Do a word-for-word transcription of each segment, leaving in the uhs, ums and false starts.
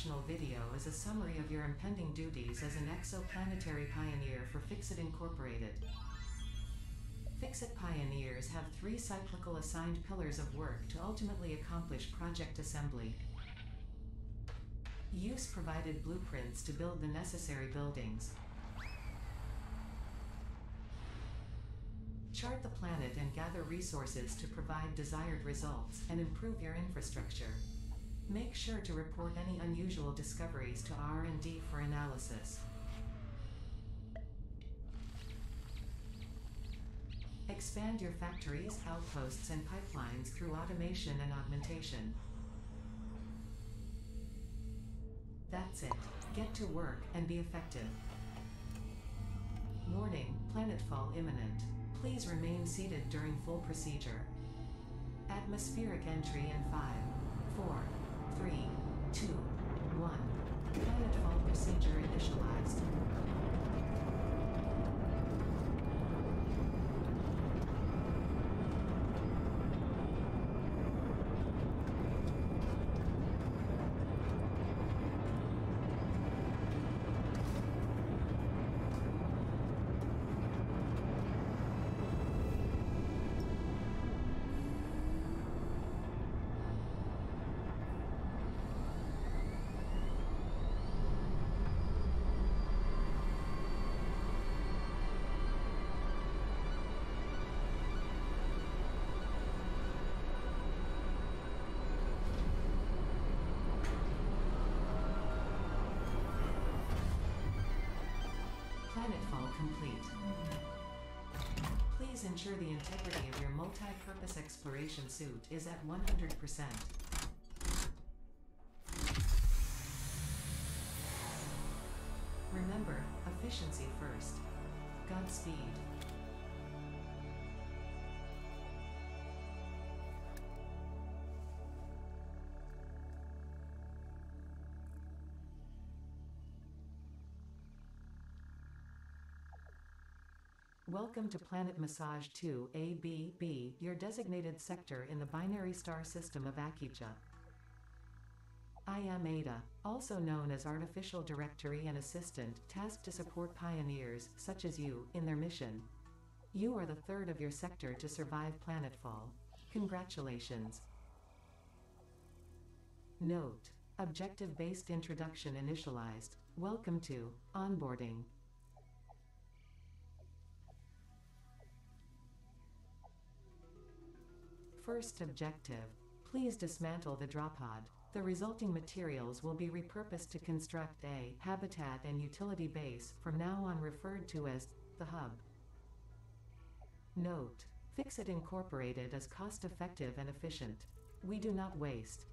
instructional video is a summary of your impending duties as an exoplanetary pioneer for Fixit Incorporated. Fixit pioneers have three cyclical assigned pillars of work to ultimately accomplish project assembly. Use provided blueprints to build the necessary buildings. Chart the planet and gather resources to provide desired results and improve your infrastructure. Make sure to report any unusual discoveries to R and D for analysis. Expand your factories, outposts, and pipelines through automation and augmentation. That's it. Get to work and be effective. Warning, planetfall imminent. Please remain seated during full procedure. Atmospheric entry in five, four, three, two, one. Planetfall procedure initialized. Planetfall complete. Please ensure the integrity of your multi-purpose exploration suit is at one hundred percent. Remember, efficiency first. Godspeed. Welcome to Planet Massage two A B B, your designated sector in the binary star system of Akicha. I am Ada, also known as Artificial Directory and Assistant, tasked to support pioneers, such as you, in their mission. You are the third of your sector to survive planetfall. Congratulations. Note: objective-based introduction initialized. Welcome to onboarding. First objective: please dismantle the dropod. The resulting materials will be repurposed to construct a habitat and utility base, from now on referred to as the hub. Note: Fixit Incorporated is cost-effective and efficient. We do not waste.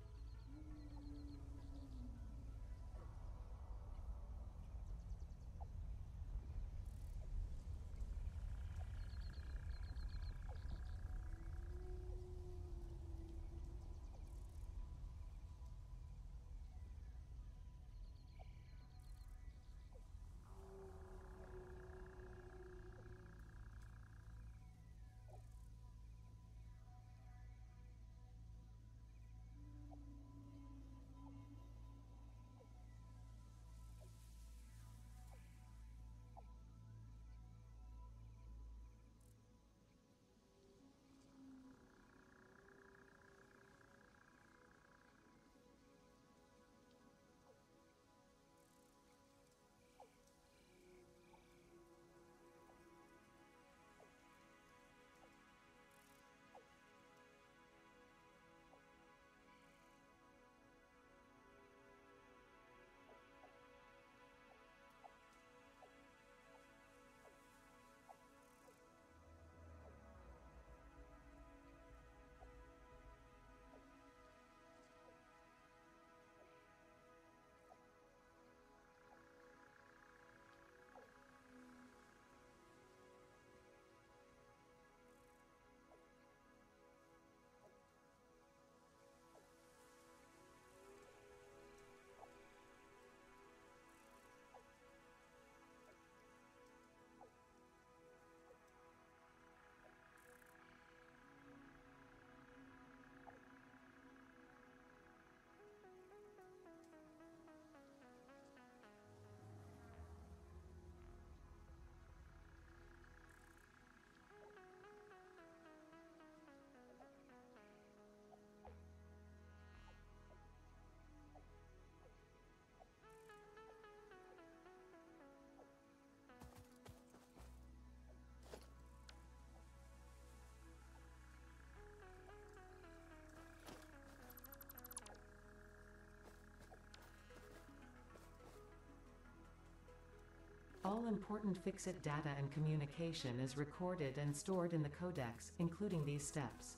All important Fixit data and communication is recorded and stored in the codex, including these steps.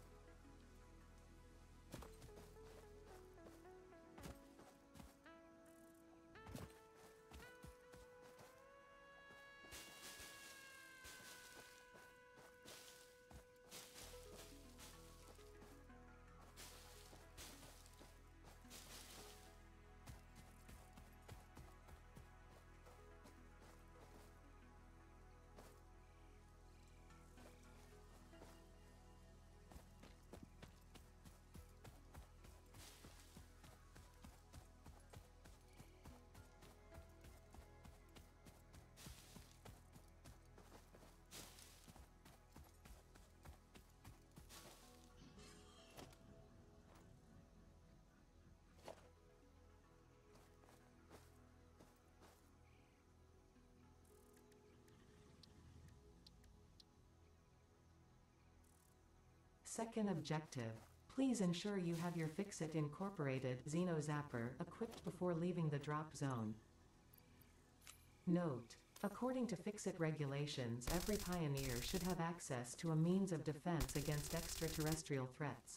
Second objective. Please ensure you have your Fixit Incorporated Xeno Zapper equipped before leaving the drop zone. Note: according to Fixit regulations, every pioneer should have access to a means of defense against extraterrestrial threats.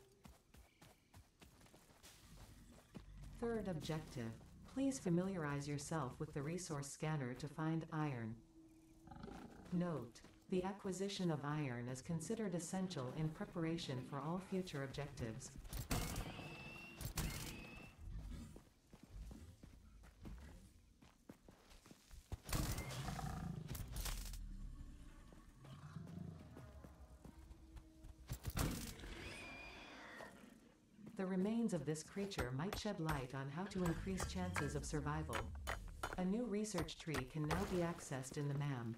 Third objective. Please familiarize yourself with the resource scanner to find iron. Note: the acquisition of iron is considered essential in preparation for all future objectives. The remains of this creature might shed light on how to increase chances of survival. A new research tree can now be accessed in the M A M.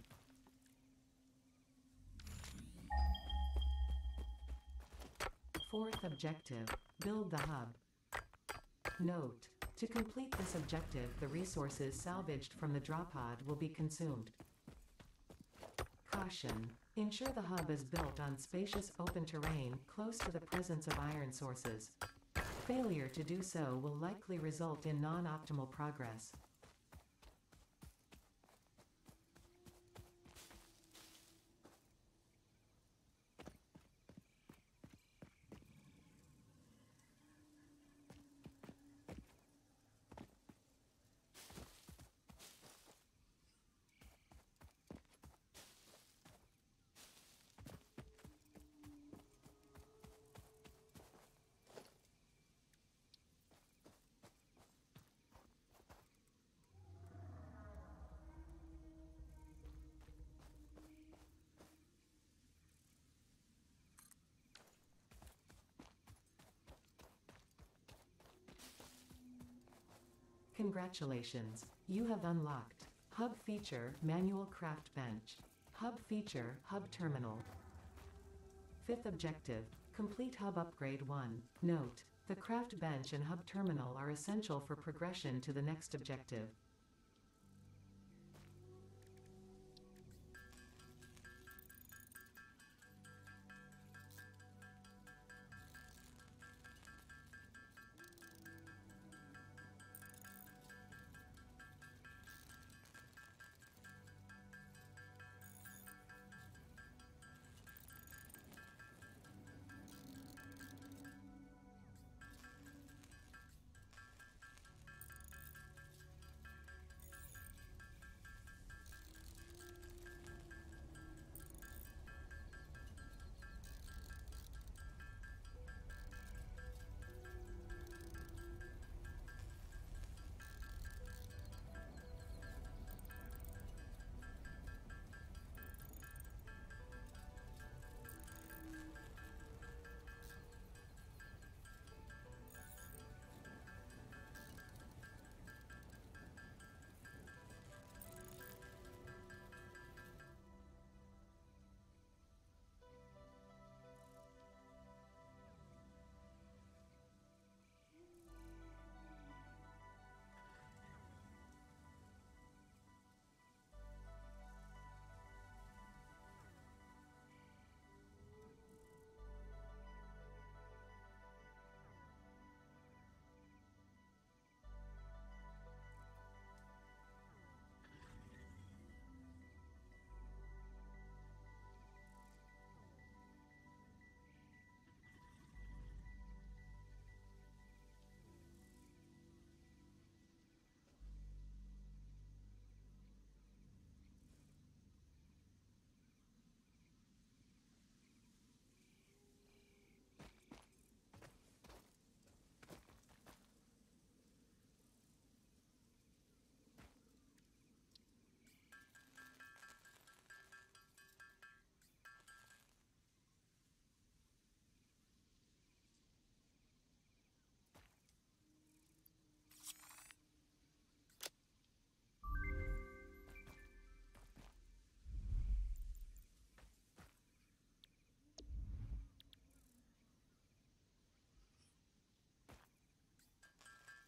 Fourth objective. Build the hub. Note: to complete this objective, the resources salvaged from the drop pod will be consumed. Caution: ensure the hub is built on spacious open terrain close to the presence of iron sources. Failure to do so will likely result in non-optimal progress. Congratulations! You have unlocked Hub Feature Manual Craft Bench. Hub Feature Hub Terminal. Fifth objective. Complete Hub Upgrade one. Note: the Craft Bench and Hub Terminal are essential for progression to the next objective.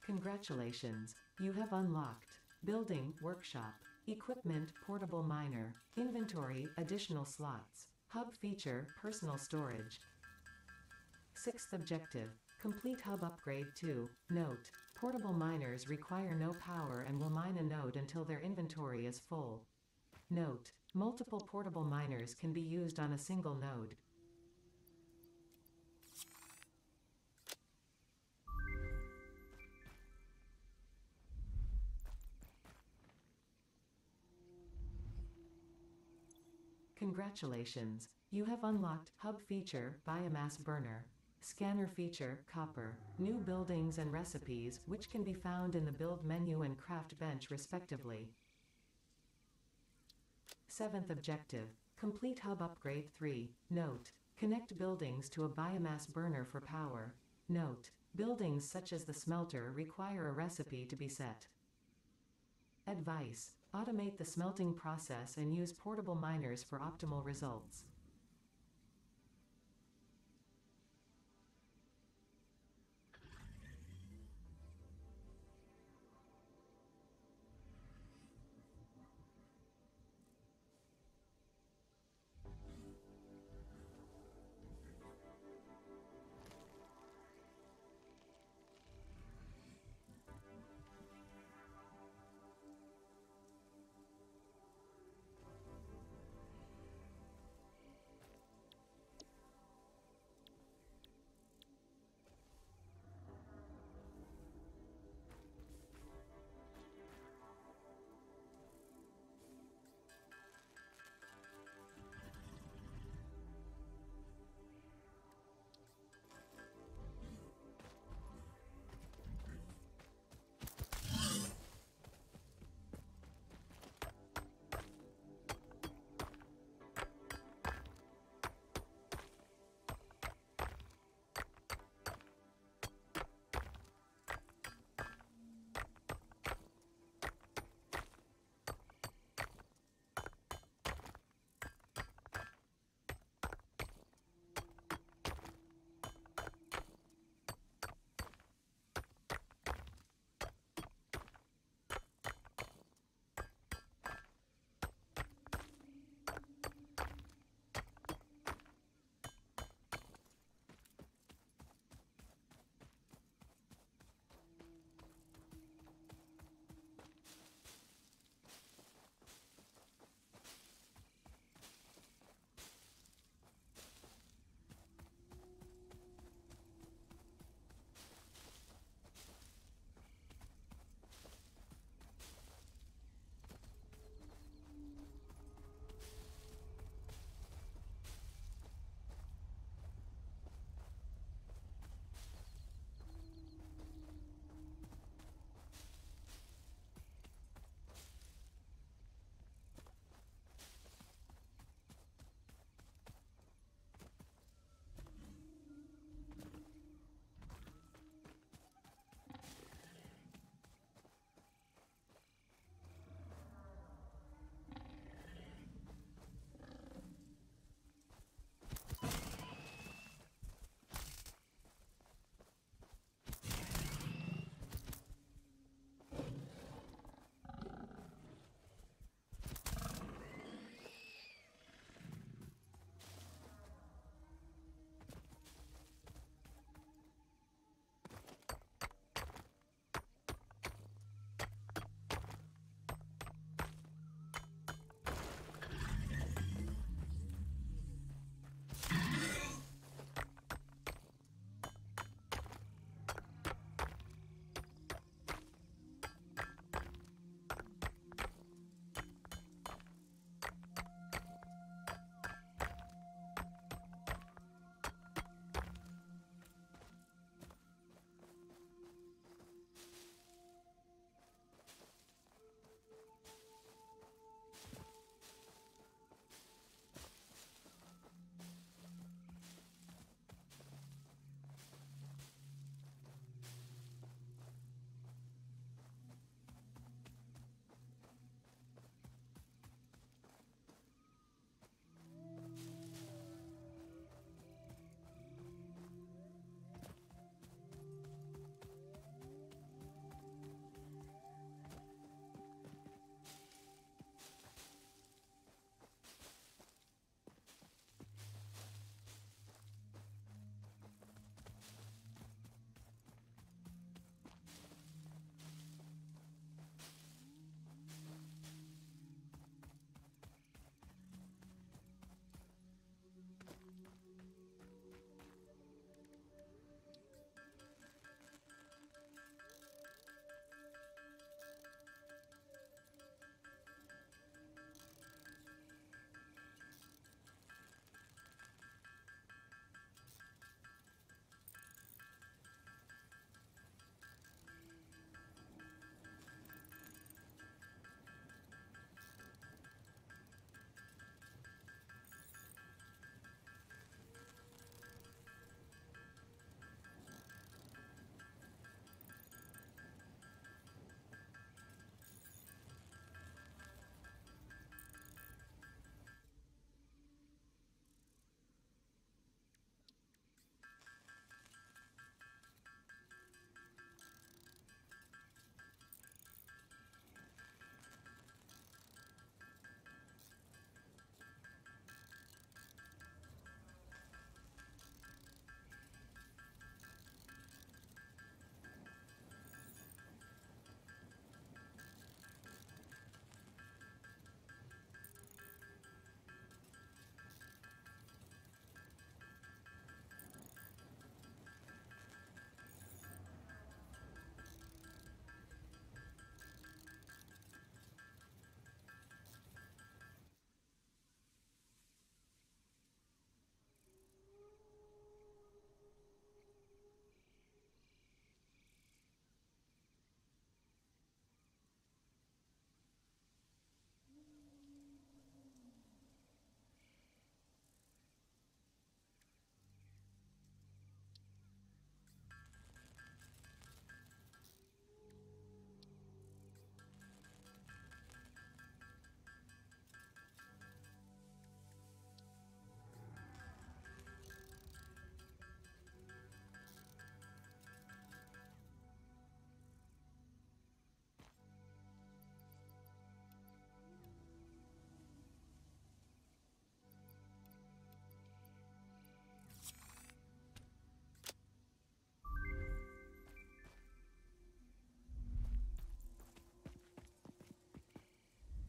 Congratulations, you have unlocked Building Workshop, Equipment Portable Miner, Inventory Additional Slots, Hub Feature Personal Storage. Sixth objective, complete hub upgrade two. Note, portable miners require no power and will mine a node until their inventory is full. Note, multiple portable miners can be used on a single node. Congratulations, you have unlocked Hub Feature Biomass Burner, Scanner Feature Copper, New Buildings and Recipes, which can be found in the Build menu and Craft bench respectively. Seventh objective, complete Hub Upgrade three. Note, connect buildings to a biomass burner for power. Note, buildings such as the smelter require a recipe to be set. Advice, automate the smelting process and use portable miners for optimal results.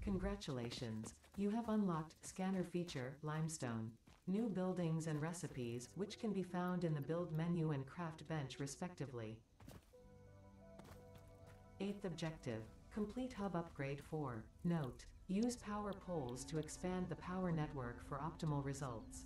Congratulations! You have unlocked Scanner Feature, Limestone. New buildings and recipes, which can be found in the Build menu and Craft bench respectively. Eighth objective. Complete Hub Upgrade four. Note: use power poles to expand the power network for optimal results.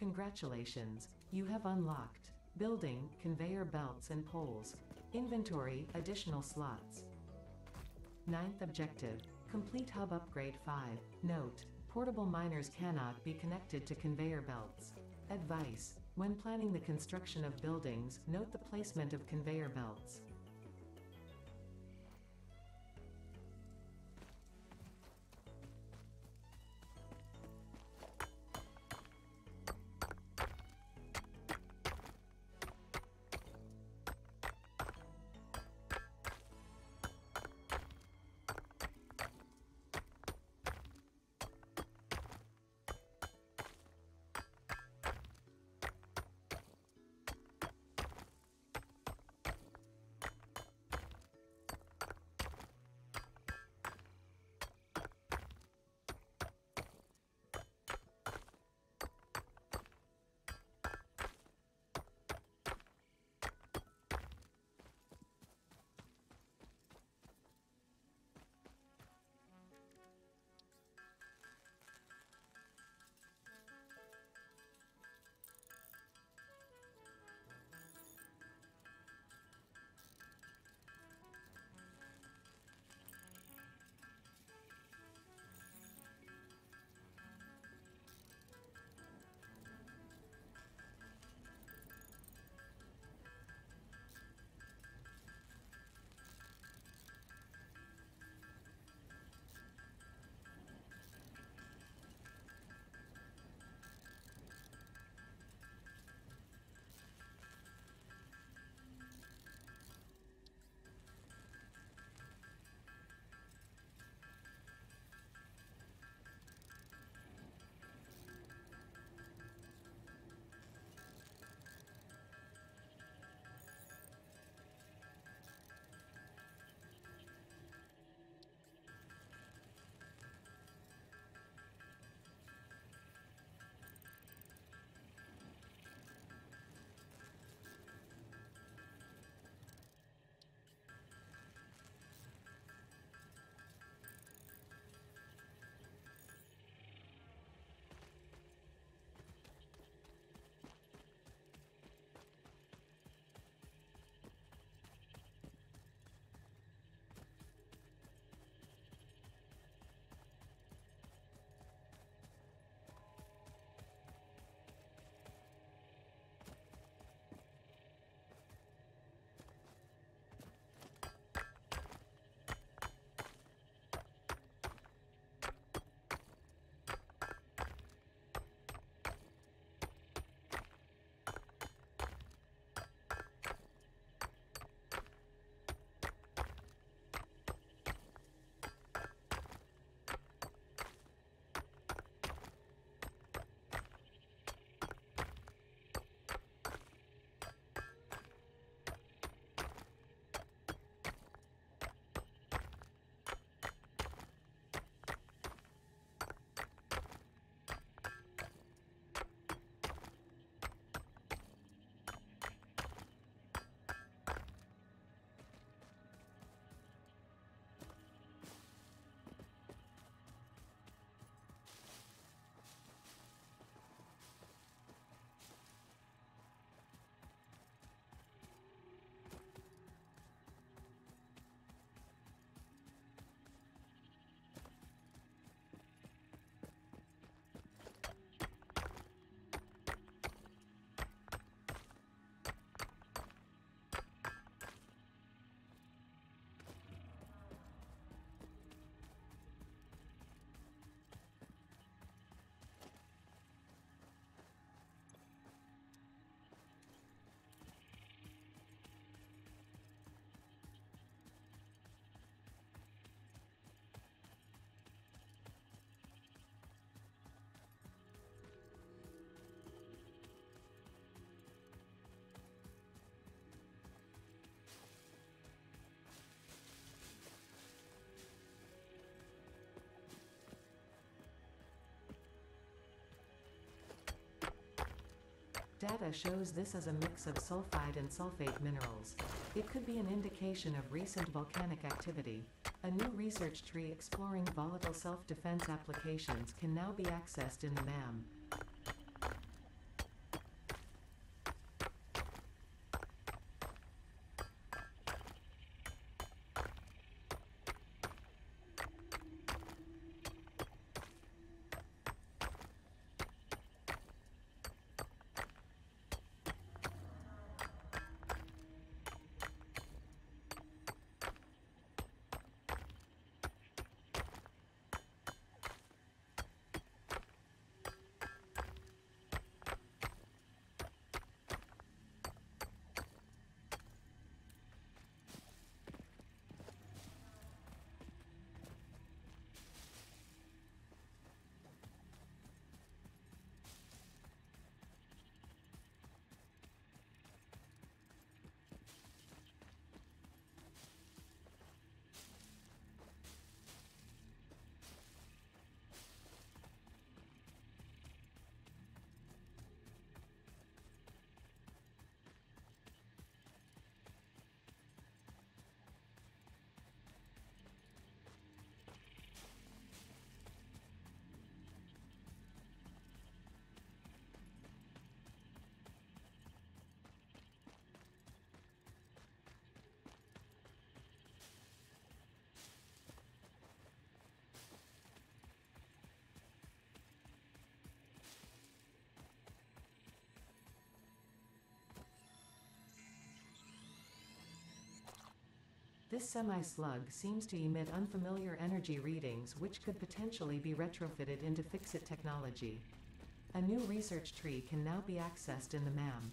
Congratulations, you have unlocked building, conveyor belts and poles. Inventory, additional slots. Ninth objective, complete hub upgrade five. Note, portable miners cannot be connected to conveyor belts. Advice, when planning the construction of buildings, note the placement of conveyor belts. Data shows this as a mix of sulfide and sulfate minerals. It could be an indication of recent volcanic activity. A new research tree exploring volatile self-defense applications can now be accessed in the M A M. This semi-slug seems to emit unfamiliar energy readings which could potentially be retrofitted into Fixit technology. A new research tree can now be accessed in the M A M.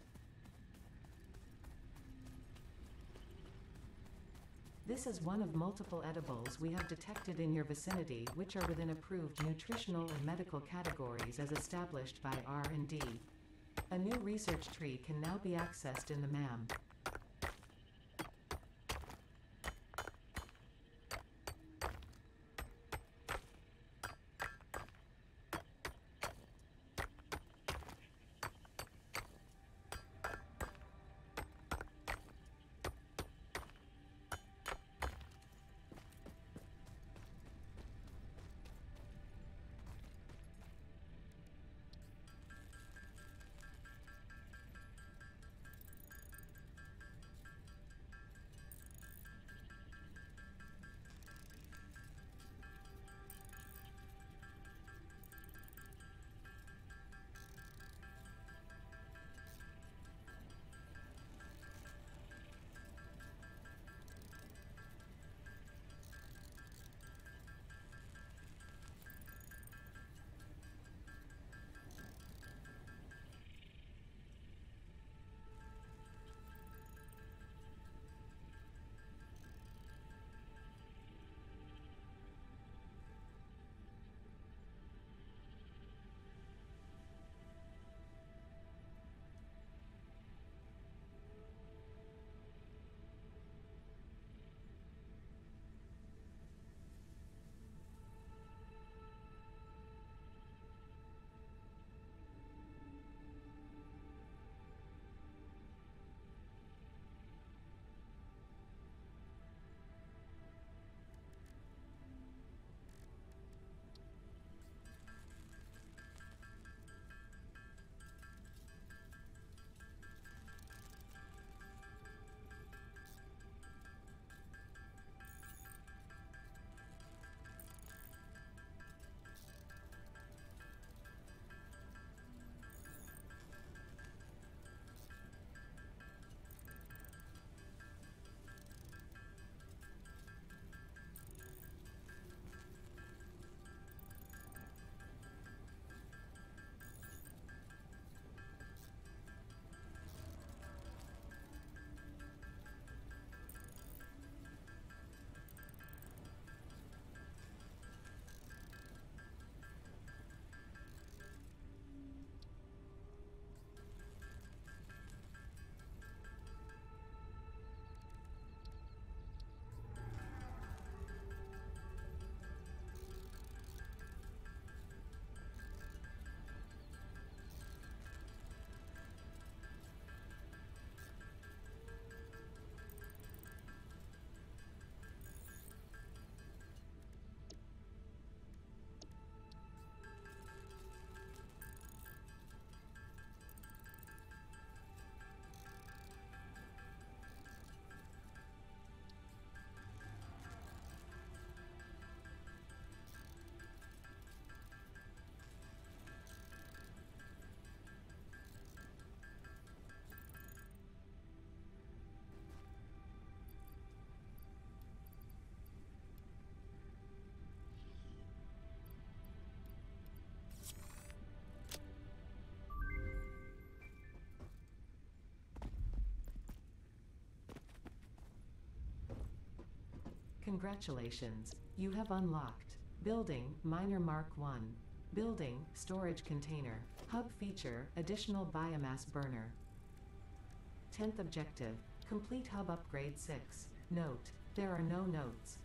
This is one of multiple edibles we have detected in your vicinity which are within approved nutritional and medical categories as established by R and D. A new research tree can now be accessed in the M A M. Congratulations, you have unlocked Building Miner Mark one. Building Storage Container. Hub feature Additional Biomass Burner. tenth objective, complete Hub Upgrade six. Note, there are no notes.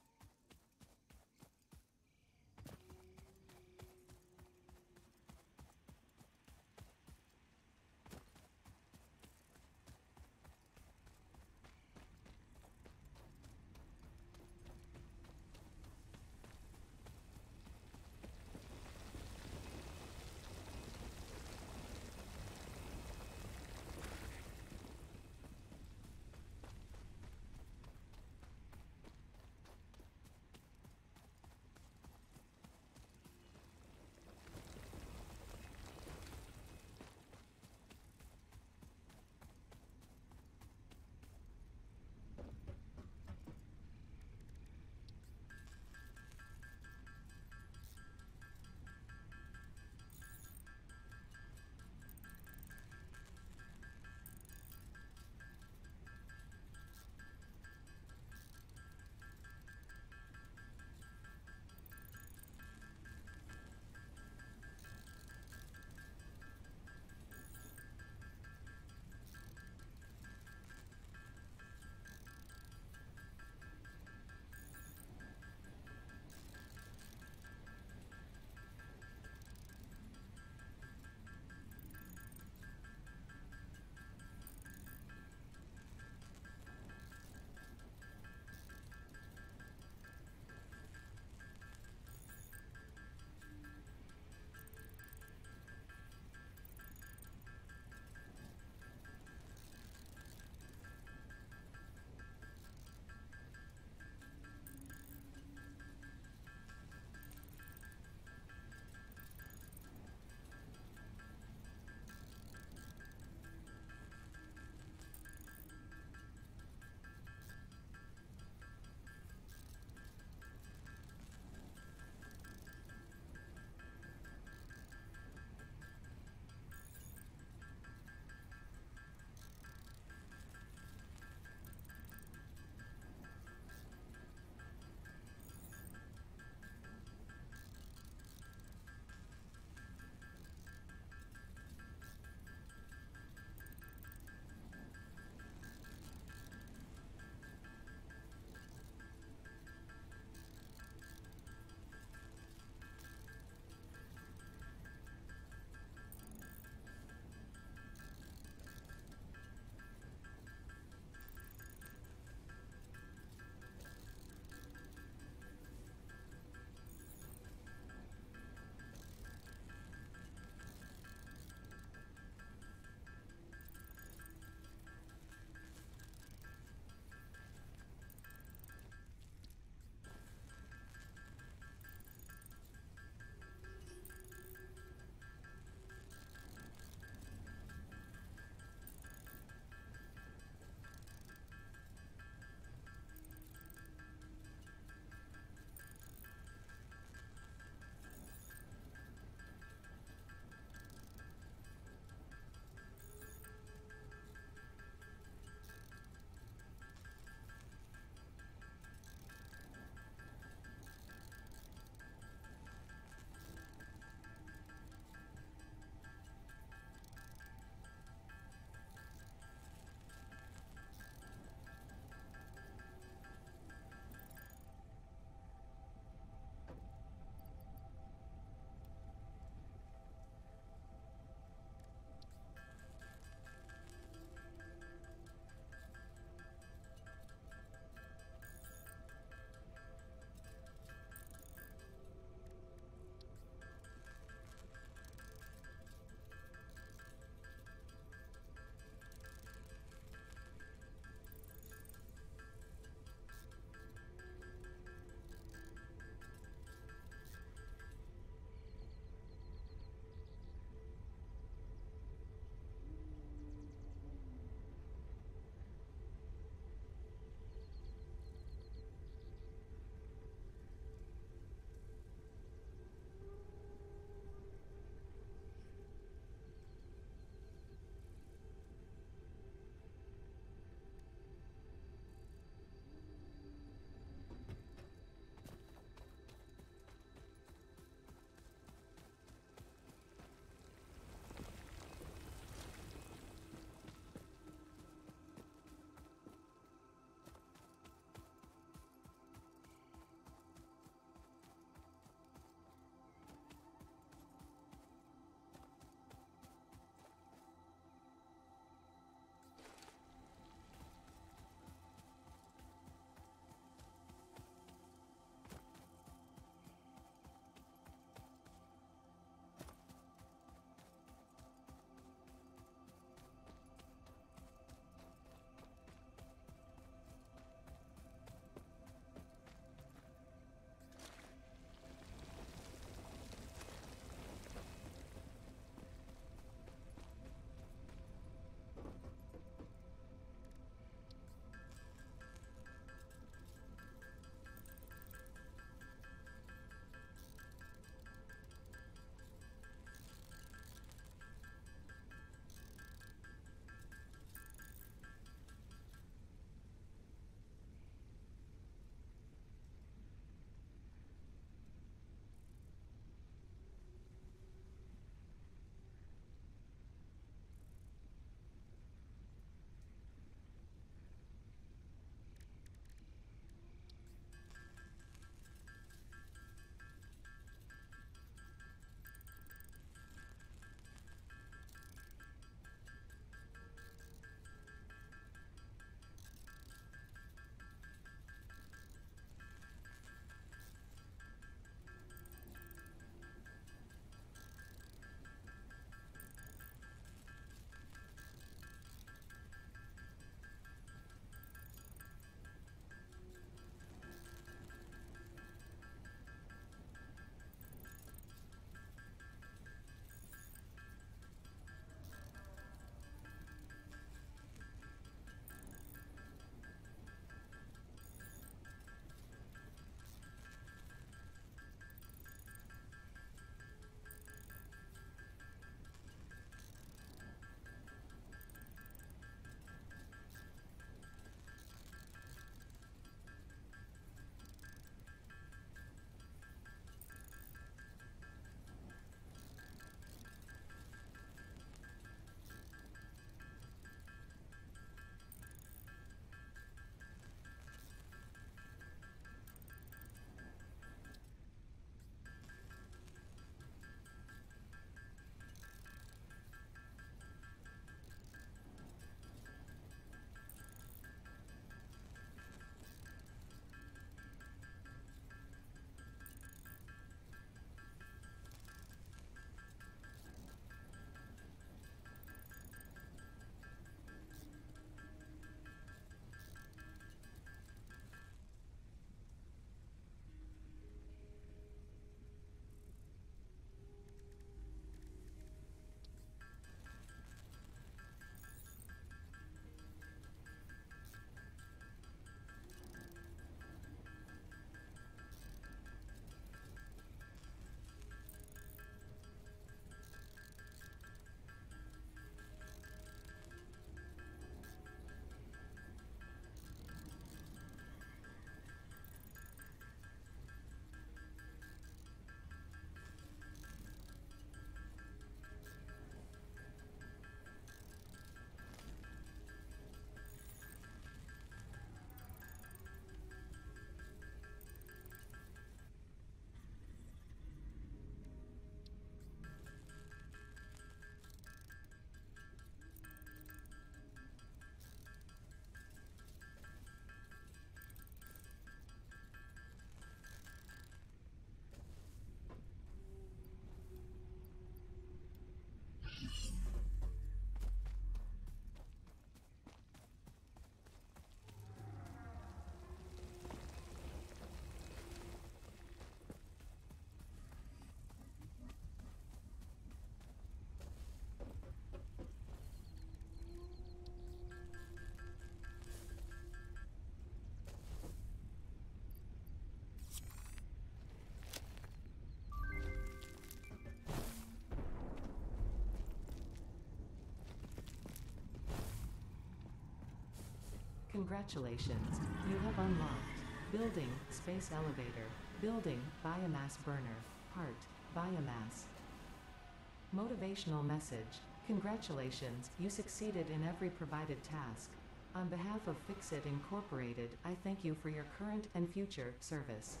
Congratulations, you have unlocked Building, Space Elevator, Building, Biomass Burner, Heart, Biomass. Motivational message. Congratulations, you succeeded in every provided task. On behalf of Fixit Incorporated, I thank you for your current and future service.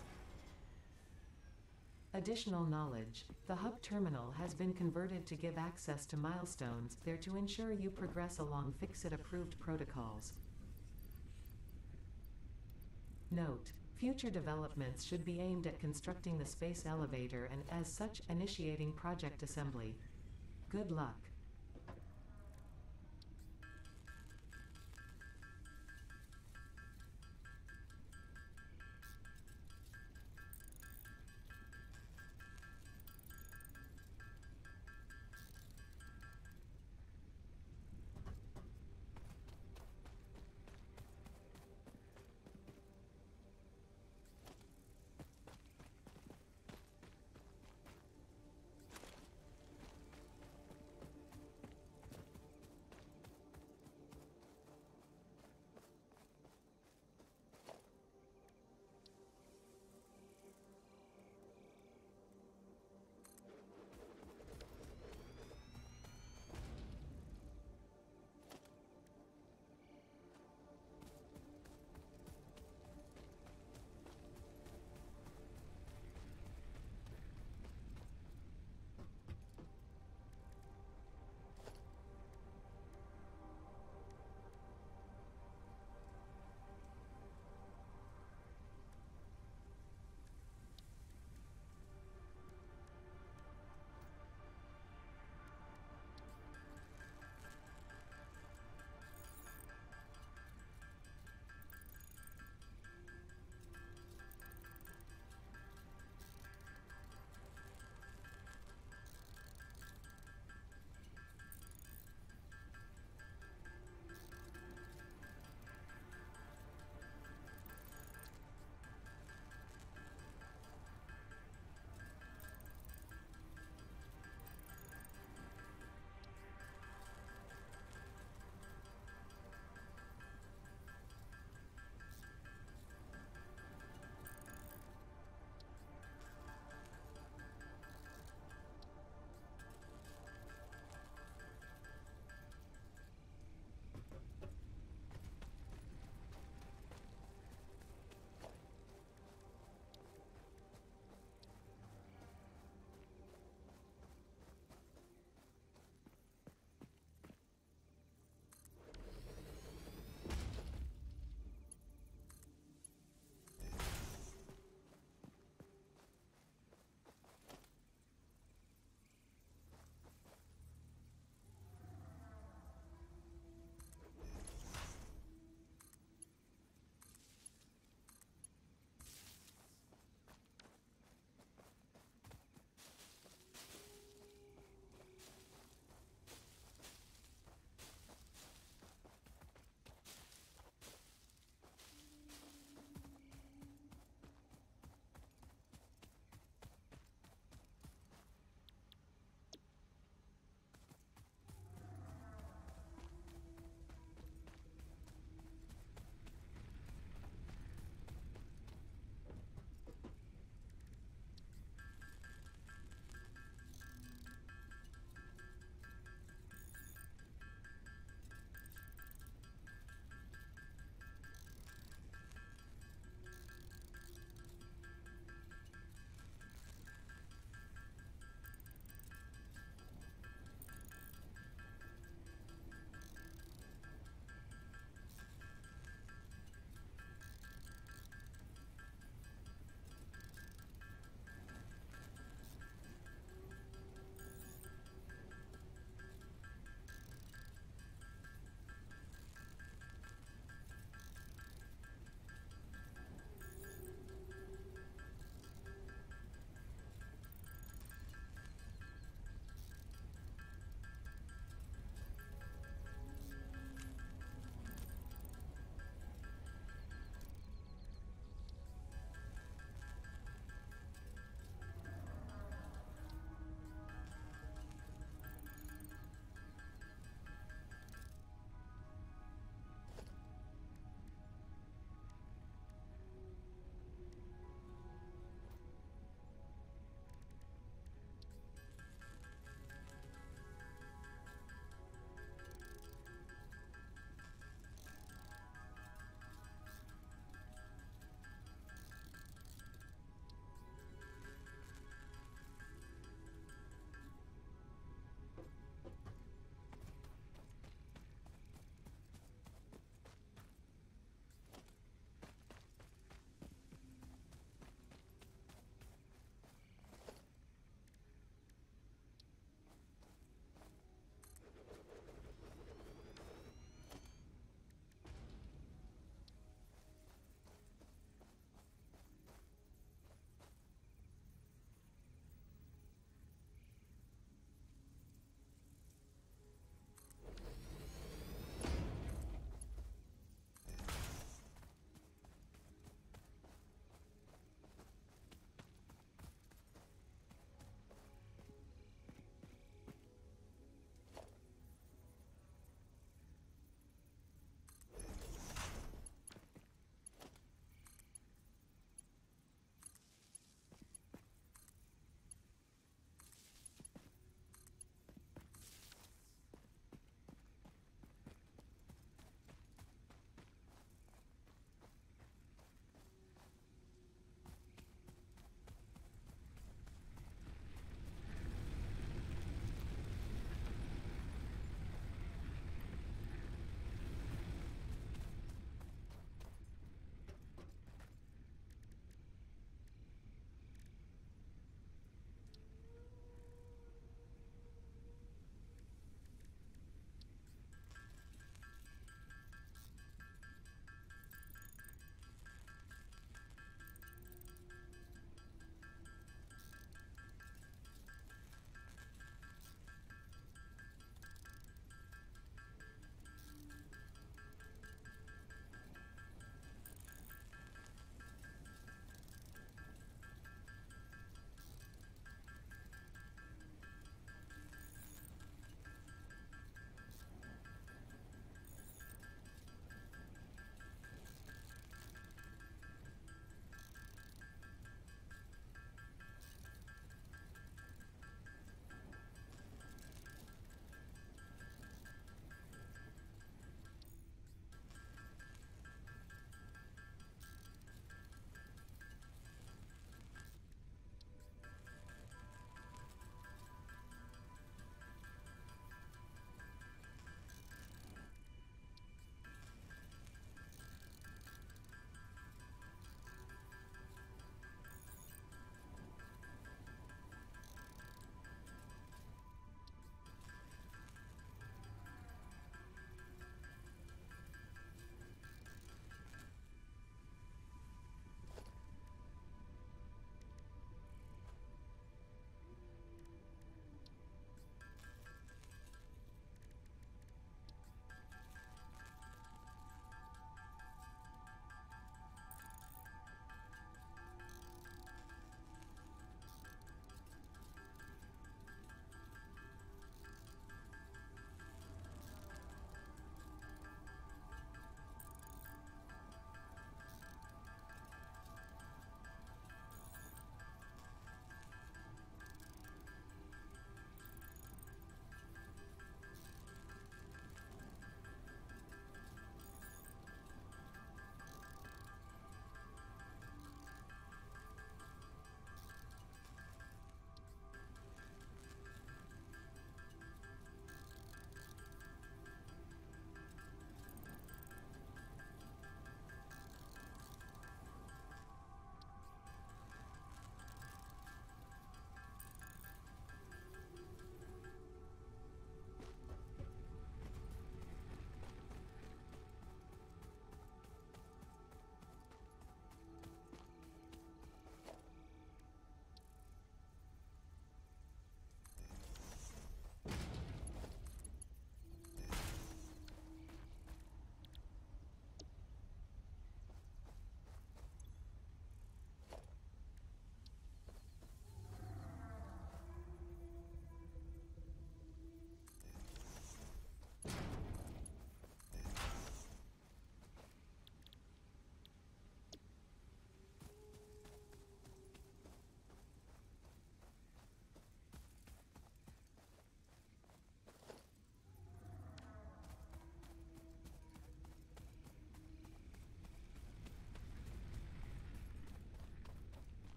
Additional knowledge. The hub terminal has been converted to give access to milestones there to ensure you progress along Fixit-approved protocols. Note: future developments should be aimed at constructing the space elevator and, as such, initiating project assembly. Good luck.